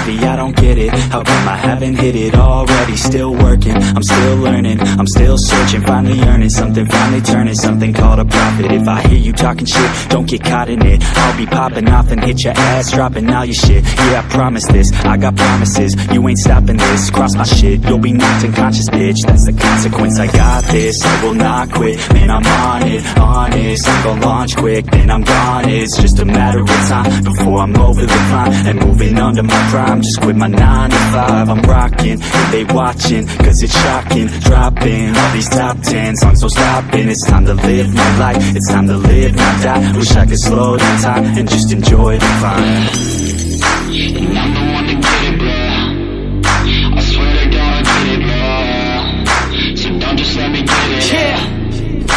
heavy, I don't get it. How come I haven't hit it already? Still working, I'm still learning, I'm still searching, finally earning something, finally turning something called a profit. If I hear you talking shit, don't get caught in it. I'll be popping off and hit your ass, dropping all your shit. Yeah, I promise this, I got promises, you ain't stopping this. Cross my shit, you'll be knocked unconscious, bitch. That's the consequence, I got this, I will not quit. Man, I'm on it, honest, I'm gon' launch quick, then I'm gone. It's just a matter of time before I'm over the climb and moving under my prime. Just quit my 9 to 5, I'm rocking, and they watching, cause it's shocking. Dropping all these top 10 songs, so stopping. It's time to live my life, it's time to live, not die. Wish I could slow down time and just enjoy the climb. I'm the one to